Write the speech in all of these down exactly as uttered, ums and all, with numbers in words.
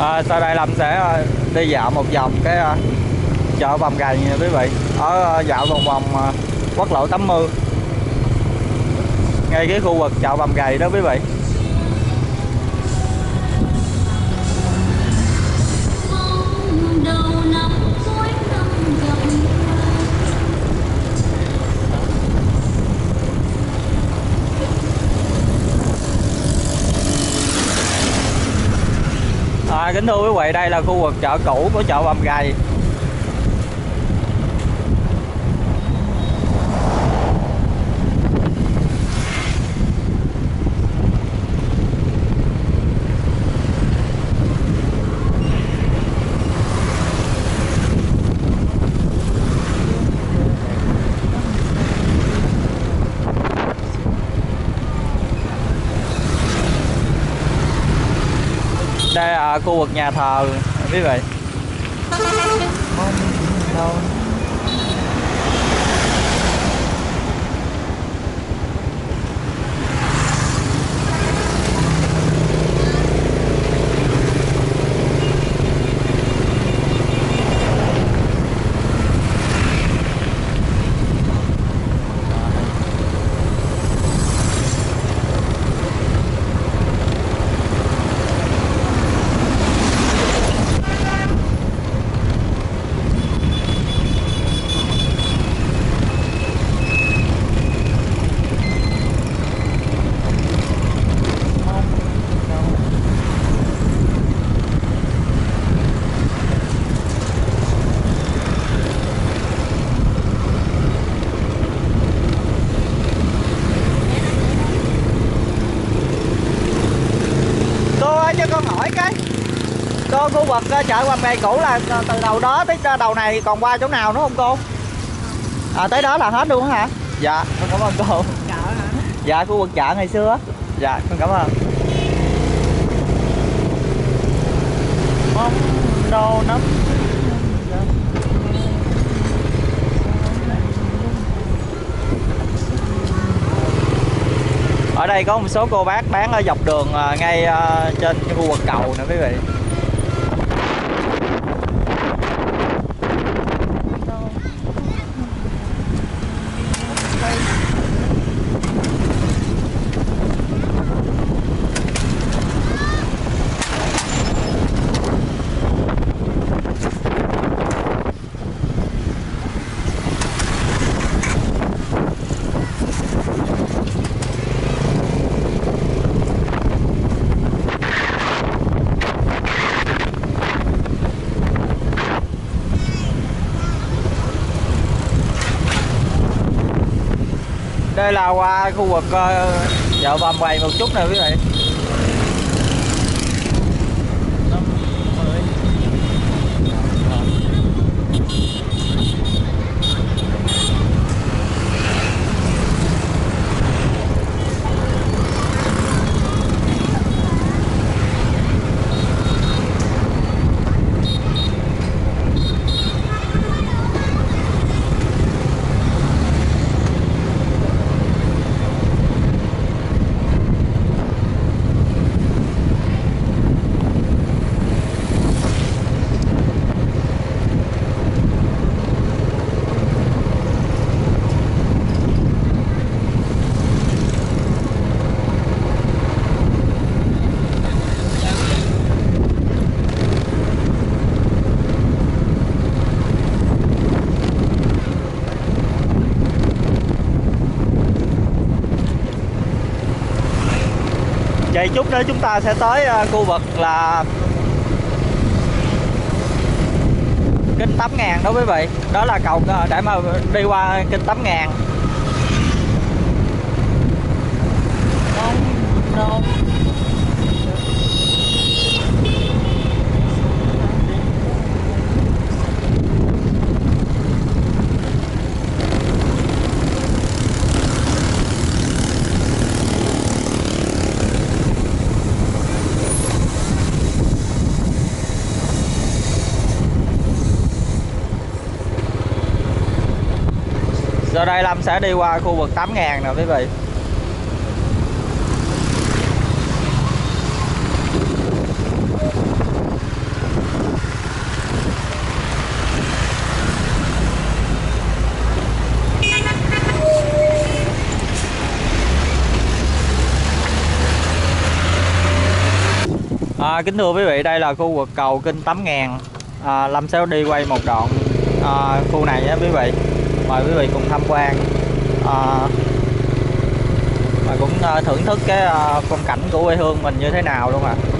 À, sau đây Lâm sẽ đi dạo một vòng cái uh, chợ Bầm Gầy nha quý vị. Ở uh, dạo vòng vòng uh, quốc lộ tám mươi, ngay cái khu vực chợ Bầm Gầy đó quý vị. À, kính thưa quý vị, đây là khu vực chợ cũ của chợ Bầm Gầy. Đây là khu vực nhà thờ quý vị. Cho con hỏi cái cô, khu vực chợ Bầm Gầy cũ là từ đầu đó tới đầu này còn qua chỗ nào nữa không cô? À, tới đó là hết luôn hả? Dạ, con cảm ơn cô. Chợ hả? Dạ, khu vực chợ ngày xưa. Dạ, con cảm ơn. Mong đâu nắm. Ở đây có một số cô bác bán ở dọc đường ngay trên khu vực cầu nè quý vị. Đây là qua khu vực uh, chợ Bầm Gầy một chút nè quý vị. Vậy chút nữa chúng ta sẽ tới uh, khu vực là Kinh Tám Ngàn đó quý vị. Đó là cầu uh, để mà đi qua Kinh Tám Ngàn. Giờ đây Lâm sẽ đi qua khu vực Tám Ngàn nè quý vị. À, kính thưa quý vị, đây là khu vực cầu Kinh Tám Ngàn. à, Lâm sẽ đi quay một đoạn à, khu này nhé quý vị. Mời quý vị cùng tham quan à, và cũng à, thưởng thức cái à, phong cảnh của quê hương mình như thế nào luôn ạ. À.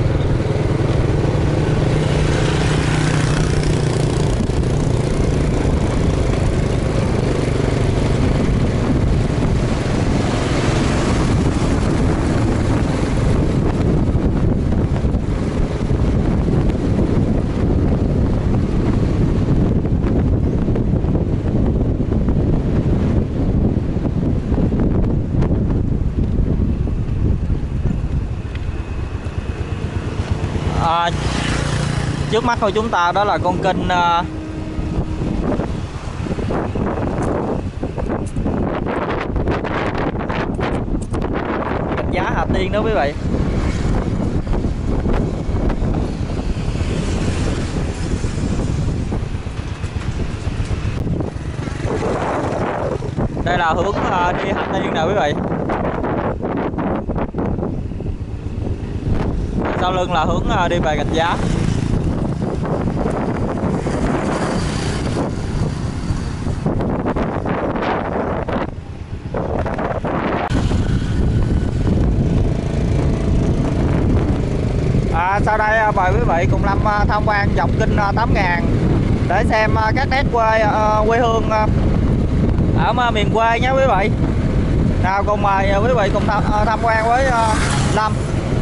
À, trước mắt của chúng ta đó là con kênh uh, Gạch Giá Hà Tiên đó quý vị. Đây là hướng uh, đi Hà Tiên nè quý vị. Sau lưng là hướng đi về Gạch Giá. À, sau đây mời quý vị cùng Lâm tham quan dọc Kinh Tám Ngàn để xem các nét quê quê hương ở miền quê nhé quý vị. Nào cùng mời quý vị cùng tham, tham quan với Lâm.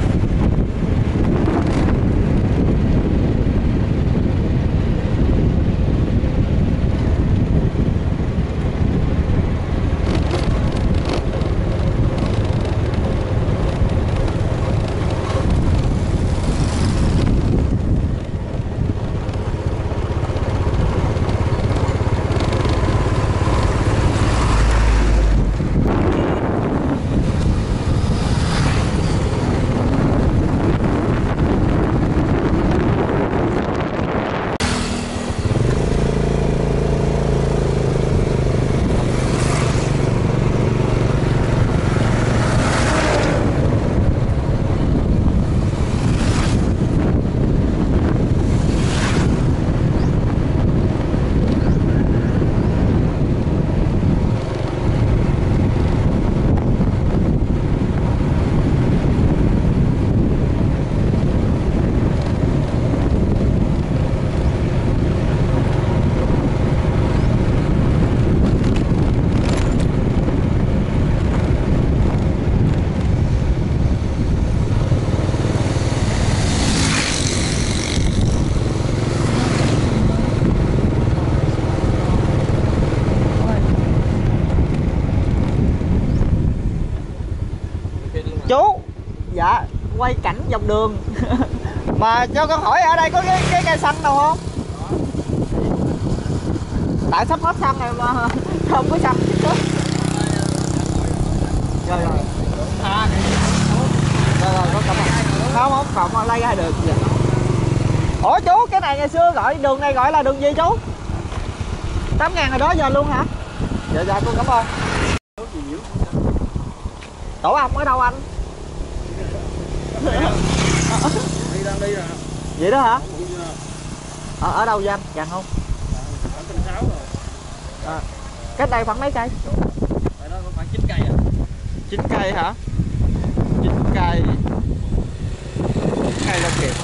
Chú, dạ, quay cảnh dọc đường. Mà cho con hỏi ở đây có cái, cái cây xăng đâu không? Tại sắp hết xăng này mà không có xăng chứ. Rồi rồi. Rồi rồi, có cảm ơn. Không, không, không, lấy ra được. Dạ. Ủa chú, cái này ngày xưa gọi đường này gọi là đường gì chú? Tám ngàn hồi đó giờ luôn hả? Dạ dạ, cô cảm ơn. Tổ ong ở đâu anh? Đi đang đi rồi. Vậy đó hả? Ở, ở đâu vậy anh? Gần không? Ở Kênh Sáu rồi. À, cách đây khoảng mấy cây? Tại đó có khoảng chín cây à. chín cây hả? chín cây. Cây là kịp.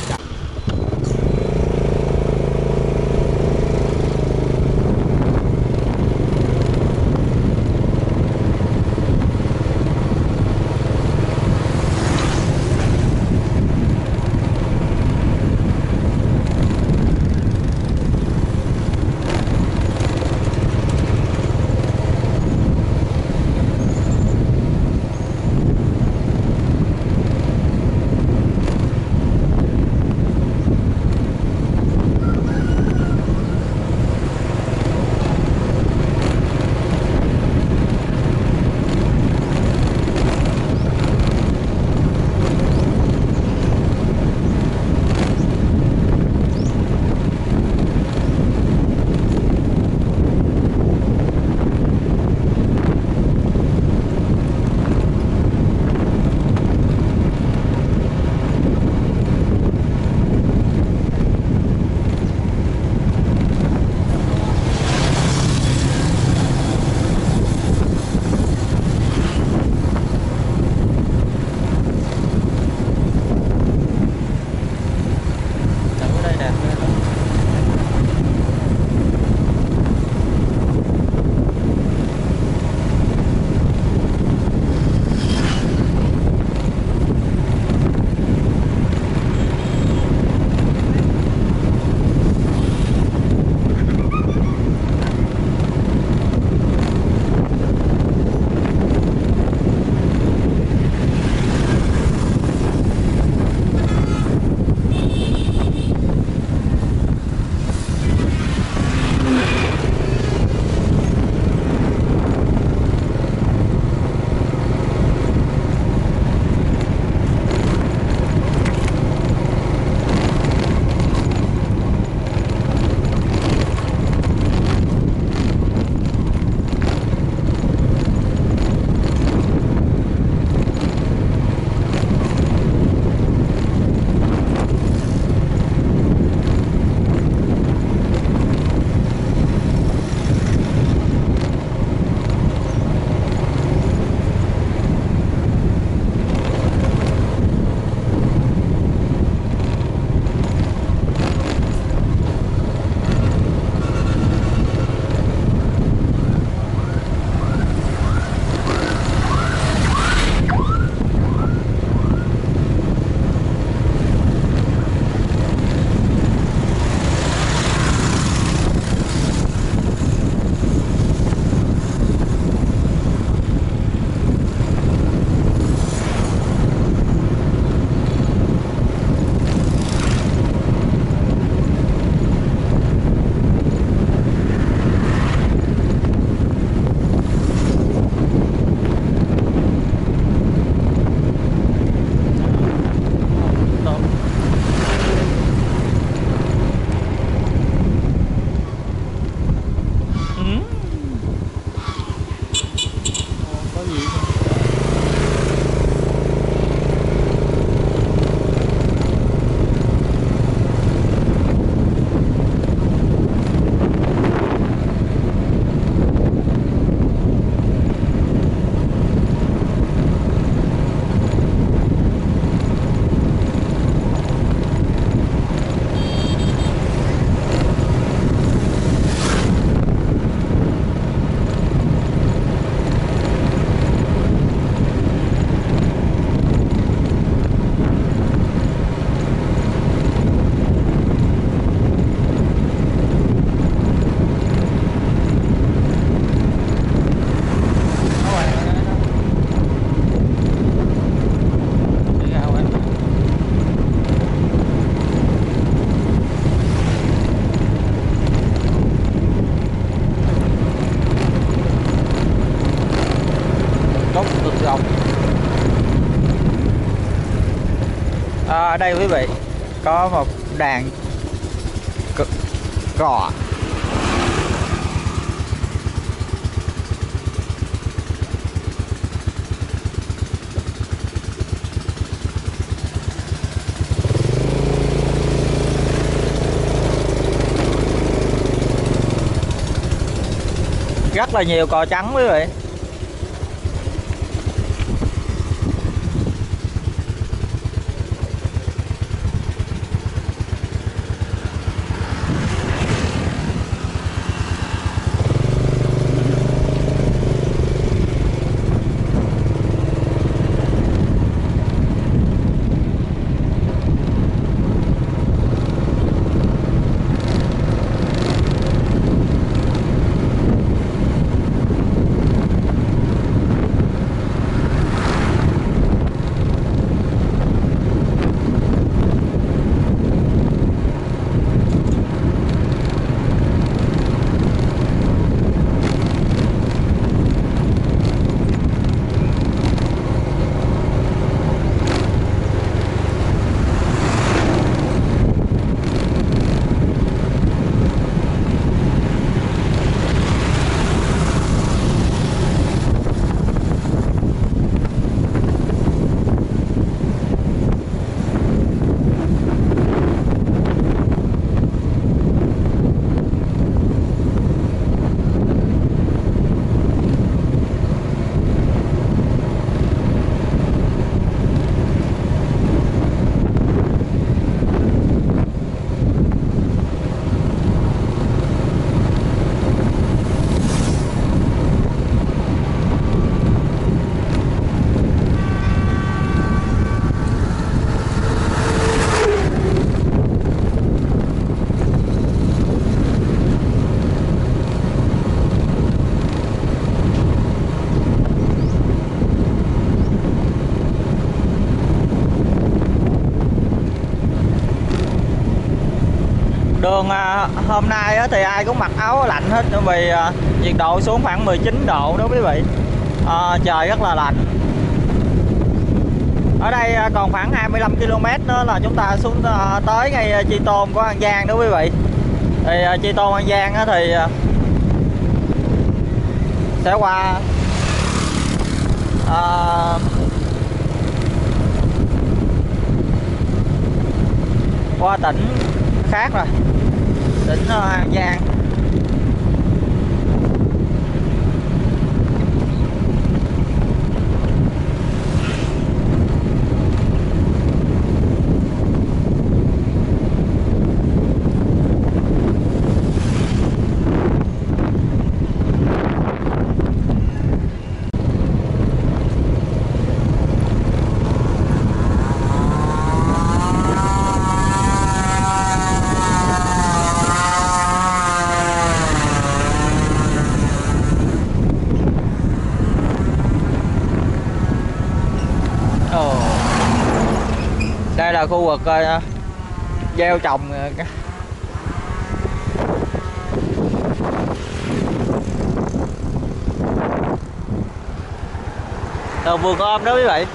đây quý vị, có một đàn cò. Rất là nhiều cò trắng quý vị. Đường à, hôm nay á, thì ai cũng mặc áo lạnh hết vì à, nhiệt độ xuống khoảng mười chín độ đó quý vị. À, trời rất là lạnh. Ở đây à, còn khoảng hai mươi lăm ki lô mét nữa là chúng ta xuống à, tới ngay Chi Tôn của An Giang đó quý vị. Thì à, Chi Tôn An Giang á, thì à, sẽ qua à, qua tỉnh khác rồi, tỉnh An Giang. Đây là khu vực uh, gieo trồng uh, Ờ, vườn ôm đó quý vị.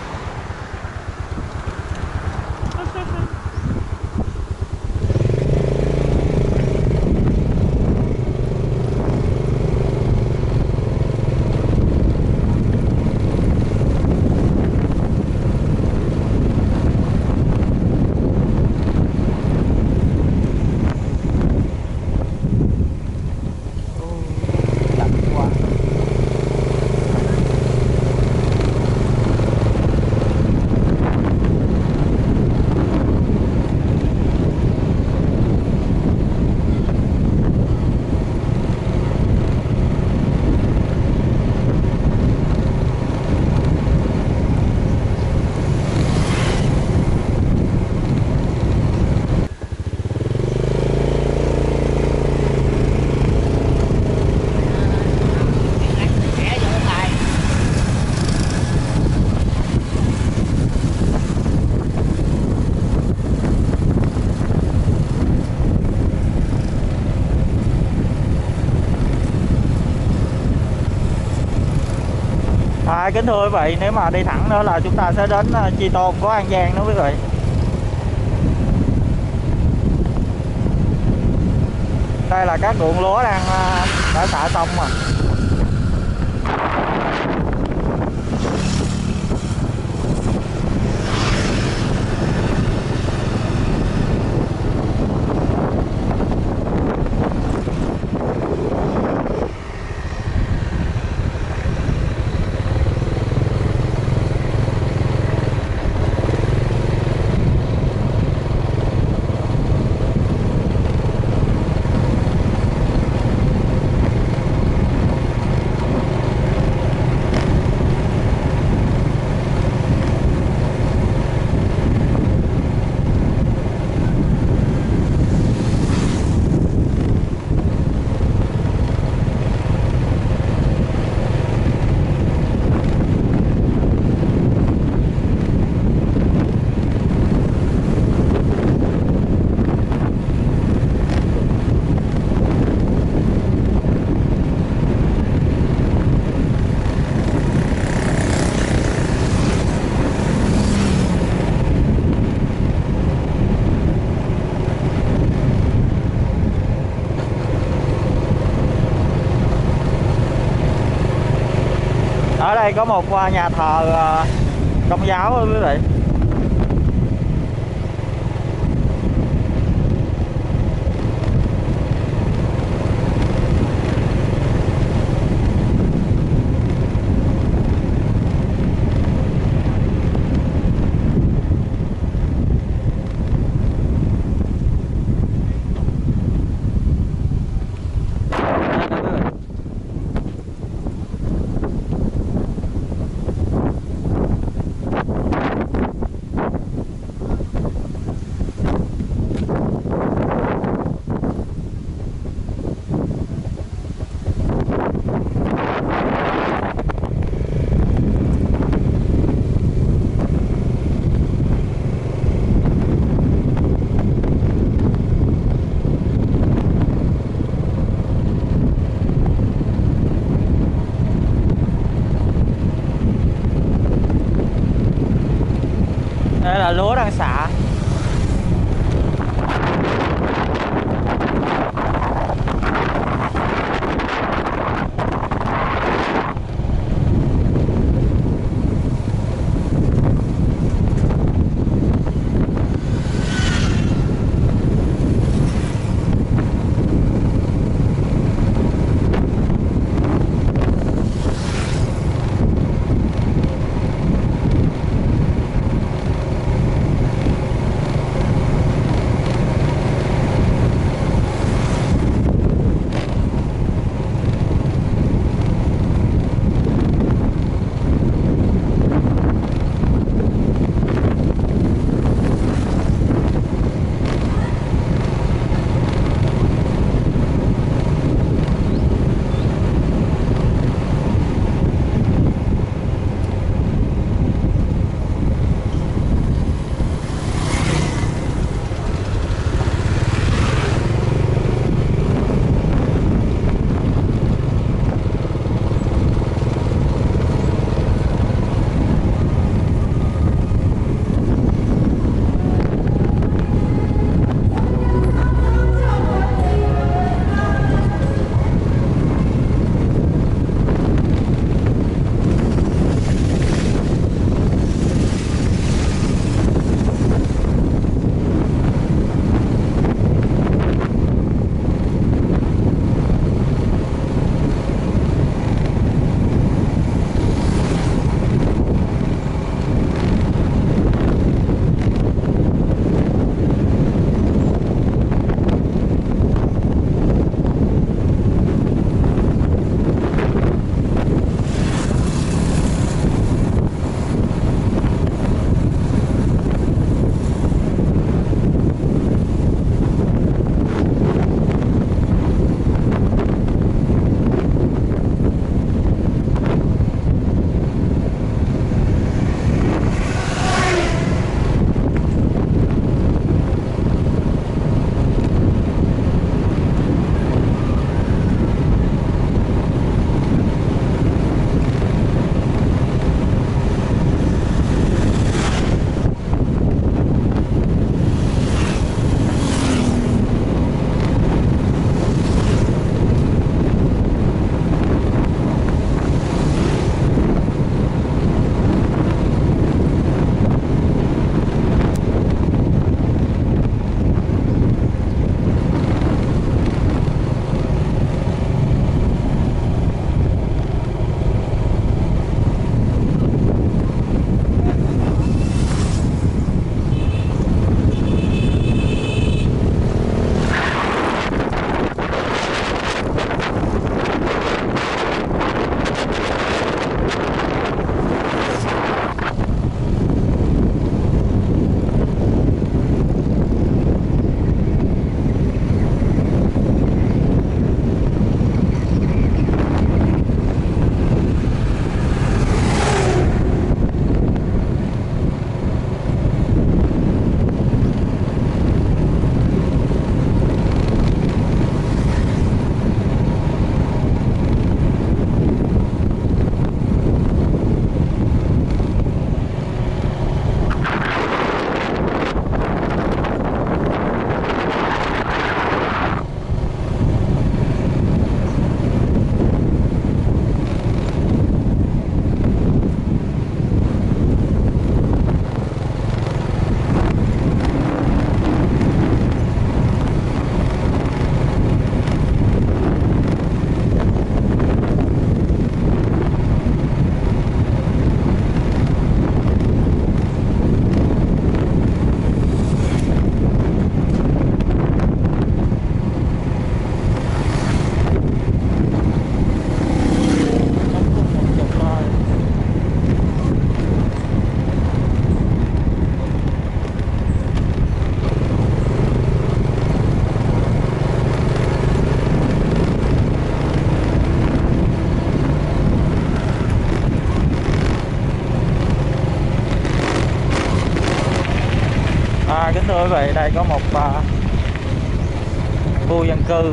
À, kính thưa quý vị, nếu mà đi thẳng nữa là chúng ta sẽ đến Chi Tôn của An Giang đó quý vị. đây là các ruộng lúa đang đã xả xong mà. Ở đây có một nhà thờ Công giáo quý vị. uh, khu dân cư.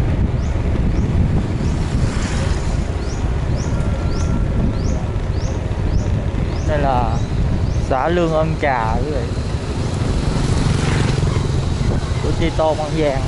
Đây là xã Lương Ân Trà quý vị, của Chi Tôn An Giang.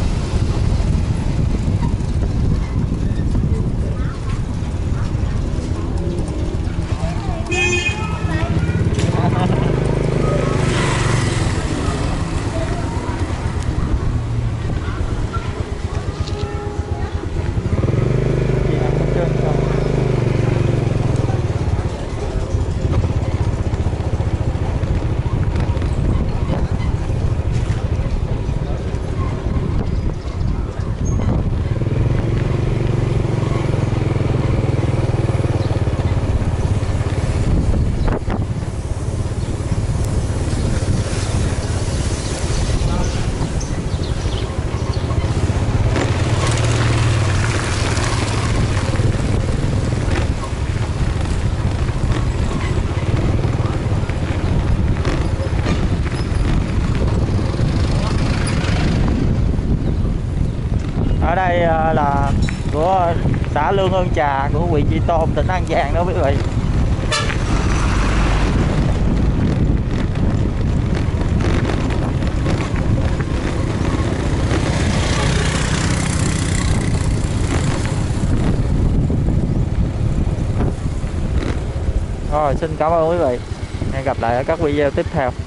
Ở đây là của xã Lương Ân Trà của huyện Chi Tôn, tỉnh An Giang đó quý vị. Rồi, xin cảm ơn quý vị. Hẹn gặp lại ở các video tiếp theo.